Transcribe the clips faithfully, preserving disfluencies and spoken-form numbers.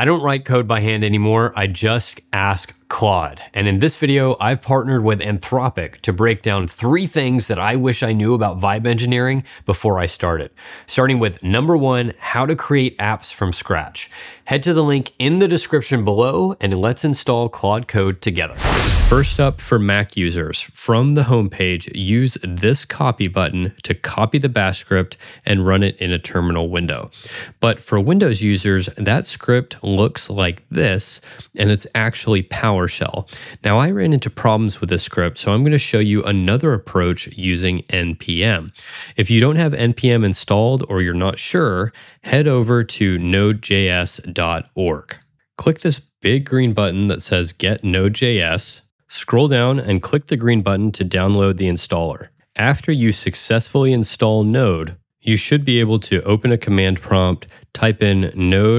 I don't write code by hand anymore, I just ask Claude. And in this video, I've partnered with Anthropic to break down three things that I wish I knew about vibe engineering before I started. Starting with number one, how to create apps from scratch. Head to the link in the description below and let's install Claude Code together. First up, for Mac users, from the homepage, use this copy button to copy the bash script and run it in a terminal window. But for Windows users, that script looks like this, and it's actually PowerShell. Now, I ran into problems with this script, so I'm going to show you another approach using N P M. If you don't have N P M installed or you're not sure, head over to node J S dot org. Click this big green button that says Get Node.js. Scroll down and click the green button to download the installer. After you successfully install Node, you should be able to open a command prompt, type in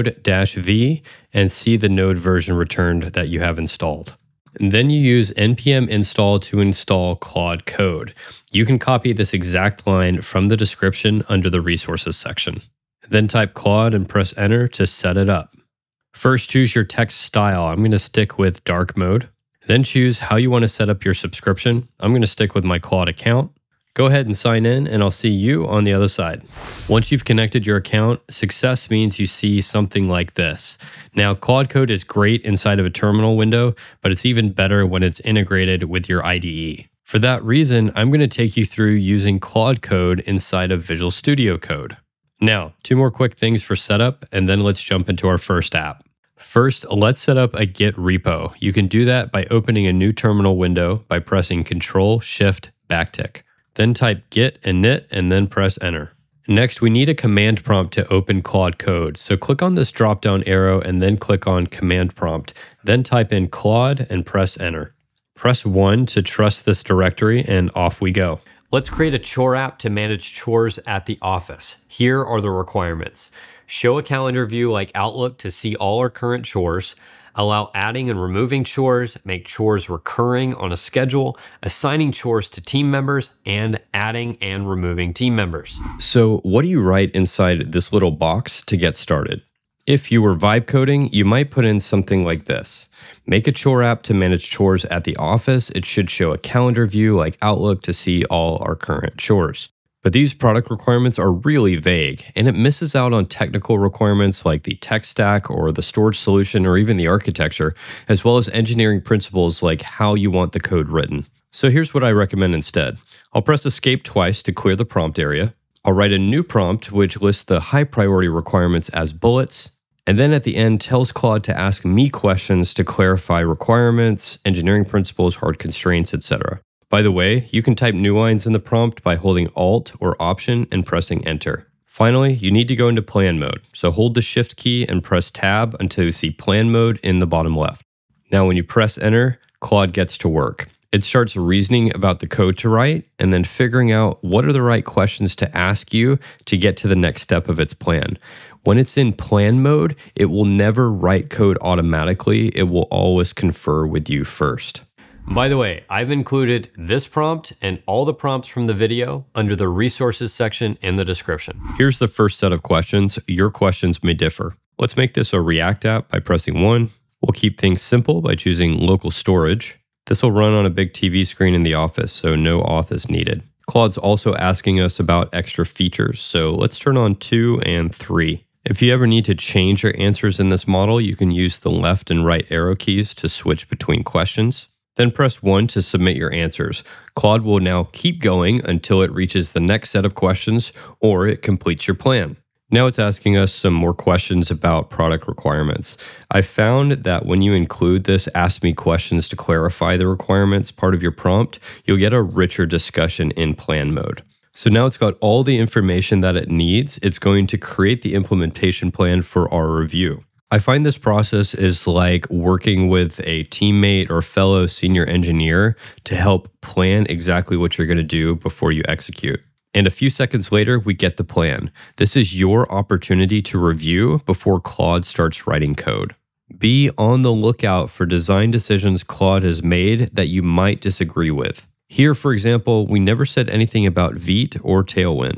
node-v, and see the Node version returned that you have installed. And then you use npm install to install Claude Code. You can copy this exact line from the description under the resources section. Then type Claude and press enter to set it up. First, choose your text style. I'm going to stick with dark mode. Then choose how you want to set up your subscription. I'm going to stick with my Claude account. Go ahead and sign in and I'll see you on the other side. Once you've connected your account, success means you see something like this. Now, Claude Code is great inside of a terminal window, but it's even better when it's integrated with your I D E. For that reason, I'm going to take you through using Claude Code inside of Visual Studio Code. Now, two more quick things for setup, and then let's jump into our first app. First, let's set up a Git repo. You can do that by opening a new terminal window by pressing control shift backtick. Then type git init and then press enter. Next, we need a command prompt to open Claude Code. So click on this drop-down arrow and then click on command prompt. Then type in Claude and press enter. Press one to trust this directory and off we go. Let's create a chore app to manage chores at the office. Here are the requirements. Show a calendar view like Outlook to see all our current chores. Allow adding and removing chores, make chores recurring on a schedule, assigning chores to team members, and adding and removing team members. So what do you write inside this little box to get started? If you were vibe coding, you might put in something like this. Make a chore app to manage chores at the office. It should show a calendar view like Outlook to see all our current chores. But these product requirements are really vague, and it misses out on technical requirements like the tech stack or the storage solution or even the architecture, as well as engineering principles like how you want the code written. So here's what I recommend instead. I'll press escape twice to clear the prompt area. I'll write a new prompt which lists the high priority requirements as bullets, and then at the end tells Claude to ask me questions to clarify requirements, engineering principles, hard constraints, et cetera. By the way, you can type new lines in the prompt by holding Alt or Option and pressing Enter. Finally, you need to go into plan mode, so hold the Shift key and press Tab until you see plan mode in the bottom left. Now when you press Enter, Claude gets to work. It starts reasoning about the code to write and then figuring out what are the right questions to ask you to get to the next step of its plan. When it's in plan mode, it will never write code automatically. It will always confer with you first. By the way, I've included this prompt and all the prompts from the video under the resources section in the description. Here's the first set of questions. Your questions may differ. Let's make this a React app by pressing one. We'll keep things simple by choosing local storage. This will run on a big T V screen in the office, so no auth is needed. Claude's also asking us about extra features, so let's turn on two and three. If you ever need to change your answers in this model, you can use the left and right arrow keys to switch between questions. Then press one to submit your answers. Claude will now keep going until it reaches the next set of questions or it completes your plan. Now it's asking us some more questions about product requirements. I found that when you include this Ask Me Questions to clarify the requirements part of your prompt, you'll get a richer discussion in plan mode. So now it's got all the information that it needs. It's going to create the implementation plan for our review. I find this process is like working with a teammate or fellow senior engineer to help plan exactly what you're going to do before you execute. And a few seconds later, we get the plan. This is your opportunity to review before Claude starts writing code. Be on the lookout for design decisions Claude has made that you might disagree with. Here, for example, we never said anything about Vite or Tailwind.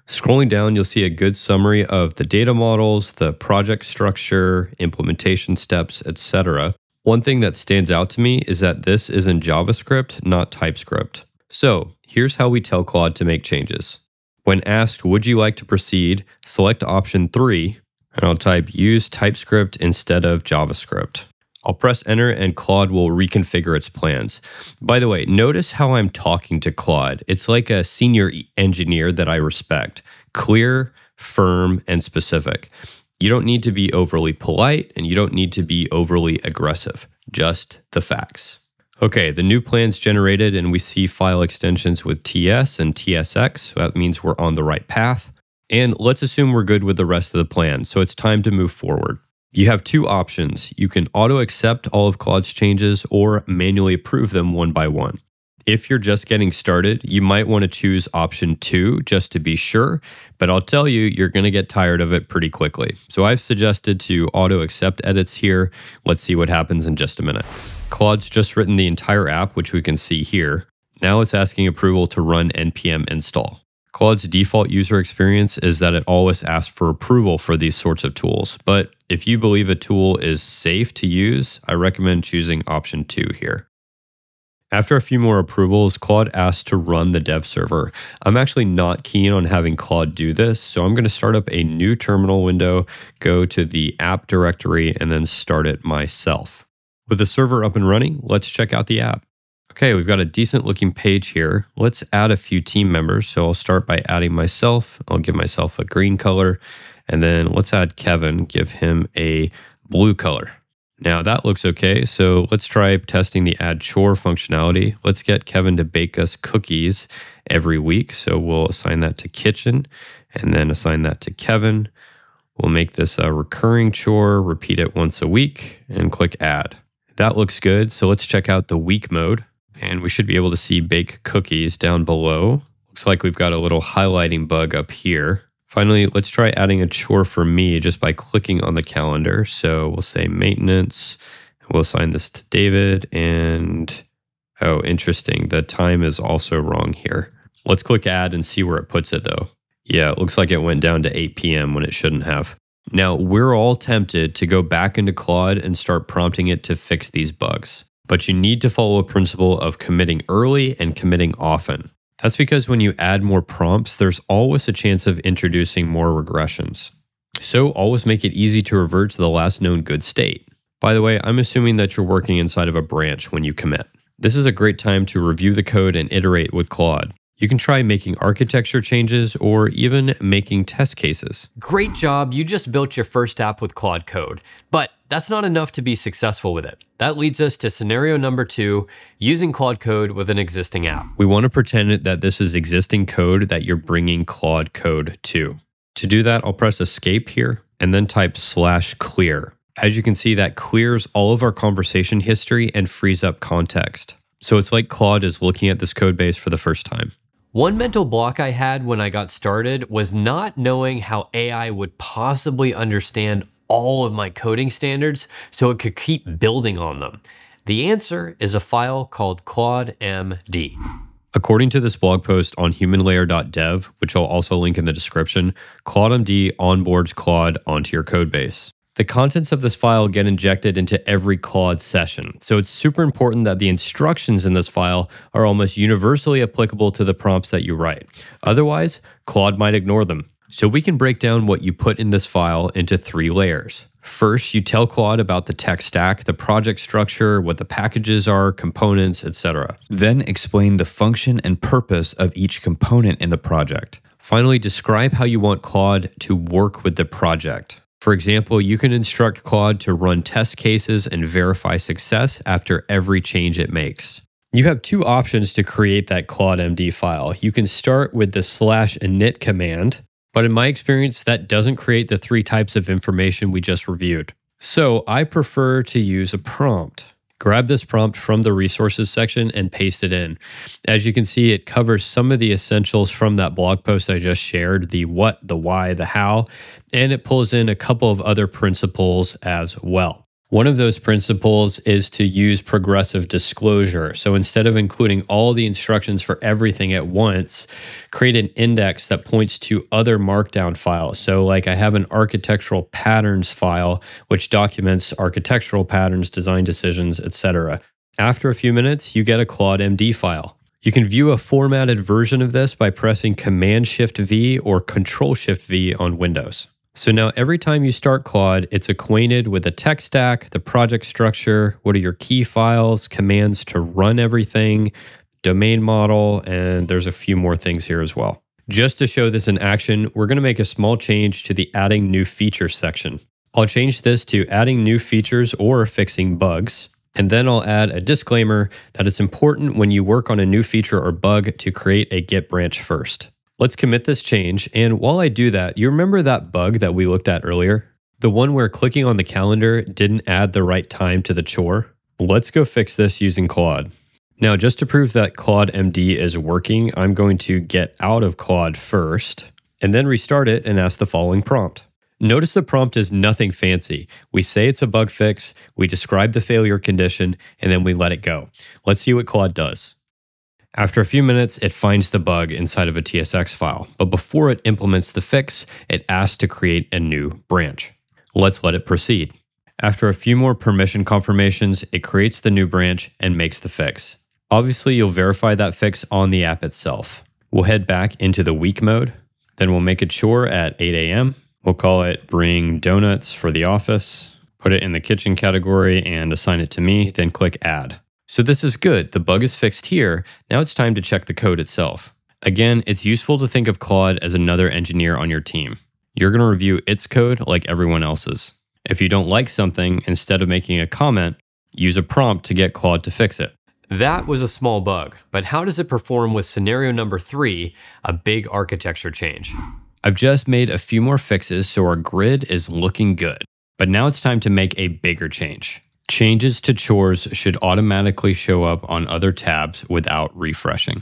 Scrolling down, you'll see a good summary of the data models, the project structure, implementation steps, et cetera. One thing that stands out to me is that this is in JavaScript, not TypeScript. So here's how we tell Claude to make changes. When asked, would you like to proceed, select option three, and I'll type use TypeScript instead of JavaScript. I'll press enter and Claude will reconfigure its plans. By the way, notice how I'm talking to Claude. It's like a senior engineer that I respect. Clear, firm, and specific. You don't need to be overly polite and you don't need to be overly aggressive. Just the facts. Okay, the new plan's generated and we see file extensions with T S and T S X. So that means we're on the right path. And let's assume we're good with the rest of the plan. So it's time to move forward. You have two options. You can auto-accept all of Claude's changes or manually approve them one by one. If you're just getting started, you might want to choose option two just to be sure, but I'll tell you, you're going to get tired of it pretty quickly. So I've suggested to auto-accept edits here. Let's see what happens in just a minute. Claude's just written the entire app, which we can see here. Now it's asking approval to run N P M install. Claude's default user experience is that it always asks for approval for these sorts of tools. But if you believe a tool is safe to use, I recommend choosing option two here. After a few more approvals, Claude asks to run the dev server. I'm actually not keen on having Claude do this, so I'm going to start up a new terminal window, go to the app directory, and then start it myself. With the server up and running, let's check out the app. Okay, we've got a decent looking page here. Let's add a few team members. So I'll start by adding myself. I'll give myself a green color. And then let's add Kevin, give him a blue color. Now that looks okay. So let's try testing the add chore functionality. Let's get Kevin to bake us cookies every week. So we'll assign that to kitchen and then assign that to Kevin. We'll make this a recurring chore, repeat it once a week and click add. That looks good. So let's check out the week mode. And we should be able to see bake cookies down below. Looks like we've got a little highlighting bug up here. Finally, let's try adding a chore for me just by clicking on the calendar. So we'll say maintenance. We'll assign this to David. And oh, interesting. The time is also wrong here. Let's click add and see where it puts it though. Yeah, it looks like it went down to eight P M when it shouldn't have. Now, we're all tempted to go back into Claude and start prompting it to fix these bugs. But you need to follow a principle of committing early and committing often. That's because when you add more prompts, there's always a chance of introducing more regressions. So always make it easy to revert to the last known good state. By the way, I'm assuming that you're working inside of a branch when you commit. This is a great time to review the code and iterate with Claude. You can try making architecture changes or even making test cases. Great job, you just built your first app with Claude Code. But that's not enough to be successful with it. That leads us to scenario number two, using Claude Code with an existing app. We want to pretend that this is existing code that you're bringing Claude Code to. To do that, I'll press escape here and then type slash clear. As you can see, that clears all of our conversation history and frees up context. So it's like Claude is looking at this code base for the first time. One mental block I had when I got started was not knowing how A I would possibly understand all of my coding standards so it could keep building on them. The answer is a file called Claude dot M D. According to this blog post on human layer dot dev, which I'll also link in the description, Claude dot M D onboards Claude onto your code base. The contents of this file get injected into every Claude session, so it's super important that the instructions in this file are almost universally applicable to the prompts that you write. Otherwise, Claude might ignore them. So we can break down what you put in this file into three layers. First, you tell Claude about the tech stack, the project structure, what the packages are, components, et cetera. Then explain the function and purpose of each component in the project. Finally, describe how you want Claude to work with the project. For example, you can instruct Claude to run test cases and verify success after every change it makes. You have two options to create that Claude dot M D file. You can start with the slash init command, but in my experience, that doesn't create the three types of information we just reviewed. So I prefer to use a prompt. Grab this prompt from the resources section and paste it in. As you can see, it covers some of the essentials from that blog post I just shared, the what, the why, the how, and it pulls in a couple of other principles as well. One of those principles is to use progressive disclosure. So instead of including all the instructions for everything at once, create an index that points to other markdown files. So like I have an architectural patterns file, which documents architectural patterns, design decisions, et cetera. After a few minutes, you get a Claude dot M D file. You can view a formatted version of this by pressing Command Shift V or Control Shift V on Windows. So now every time you start Claude, it's acquainted with the tech stack, the project structure, what are your key files, commands to run everything, domain model, and there's a few more things here as well. Just to show this in action, we're going to make a small change to the adding new features section. I'll change this to adding new features or fixing bugs. And then I'll add a disclaimer that it's important when you work on a new feature or bug to create a Git branch first. Let's commit this change, and while I do that, you remember that bug that we looked at earlier? The one where clicking on the calendar didn't add the right time to the chore? Let's go fix this using Claude. Now, just to prove that Claude dot M D is working, I'm going to get out of Claude first, and then restart it and ask the following prompt. Notice the prompt is nothing fancy. We say it's a bug fix, we describe the failure condition, and then we let it go. Let's see what Claude does. After a few minutes, it finds the bug inside of a T S X file, but before it implements the fix, it asks to create a new branch. Let's let it proceed. After a few more permission confirmations, it creates the new branch and makes the fix. Obviously, you'll verify that fix on the app itself. We'll head back into the week mode, then we'll make a chore at eight A M We'll call it bring donuts for the office, put it in the kitchen category and assign it to me, then click add. So this is good. The bug is fixed here. Now it's time to check the code itself. Again, it's useful to think of Claude as another engineer on your team. You're going to review its code like everyone else's. If you don't like something, instead of making a comment, use a prompt to get Claude to fix it. That was a small bug, but how does it perform with scenario number three, a big architecture change? I've just made a few more fixes so our grid is looking good, but now it's time to make a bigger change. Changes to chores should automatically show up on other tabs without refreshing.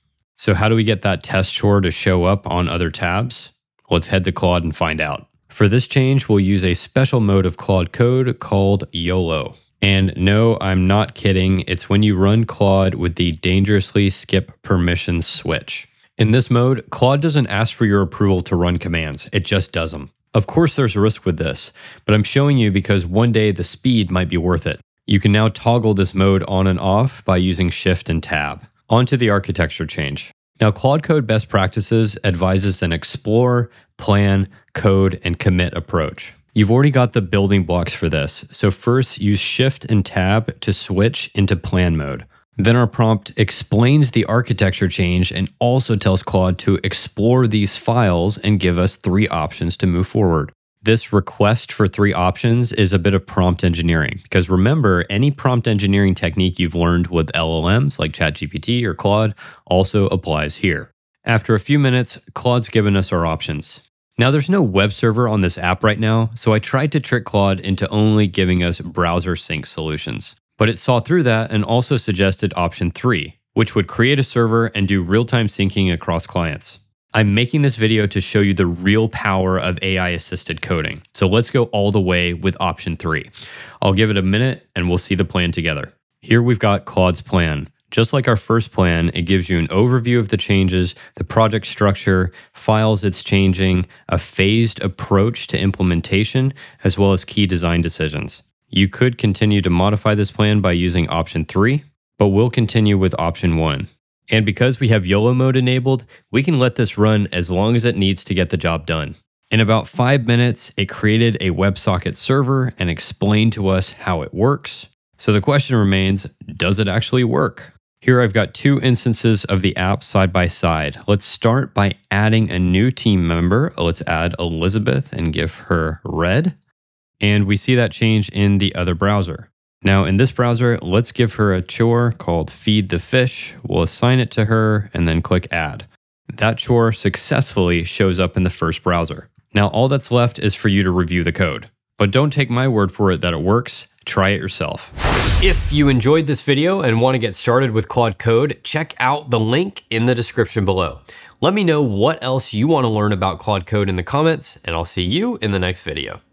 So how do we get that test chore to show up on other tabs? Let's head to Claude and find out. For this change, we'll use a special mode of Claude Code called YOLO. And no, I'm not kidding. It's when you run Claude with the dangerously skip permissions switch. In this mode, Claude doesn't ask for your approval to run commands. It just does them. Of course, there's a risk with this, but I'm showing you because one day the speed might be worth it. You can now toggle this mode on and off by using Shift and Tab. On to the architecture change. Now, Claude Code Best Practices advises an explore, plan, code, and commit approach. You've already got the building blocks for this, so first use Shift and Tab to switch into plan mode. Then our prompt explains the architecture change and also tells Claude to explore these files and give us three options to move forward. This request for three options is a bit of prompt engineering, because remember, any prompt engineering technique you've learned with L L Ms like ChatGPT or Claude also applies here. After a few minutes, Claude's given us our options. Now there's no web server on this app right now, so I tried to trick Claude into only giving us browser sync solutions. But it saw through that and also suggested option three, which would create a server and do real-time syncing across clients. I'm making this video to show you the real power of A I-assisted coding. So let's go all the way with option three. I'll give it a minute and we'll see the plan together. Here we've got Claude's plan. Just like our first plan, it gives you an overview of the changes, the project structure, files it's changing, a phased approach to implementation, as well as key design decisions. You could continue to modify this plan by using option three, but we'll continue with option one. And because we have YOLO mode enabled, we can let this run as long as it needs to get the job done. In about five minutes, it created a WebSocket server and explained to us how it works. So the question remains, does it actually work? Here I've got two instances of the app side by side. Let's start by adding a new team member. Let's add Elizabeth and give her red. And we see that change in the other browser. Now in this browser, let's give her a chore called feed the fish. We'll assign it to her and then click add. That chore successfully shows up in the first browser. Now all that's left is for you to review the code. But don't take my word for it that it works. Try it yourself. If you enjoyed this video and want to get started with Claude Code, check out the link in the description below. Let me know what else you want to learn about Claude Code in the comments, and I'll see you in the next video.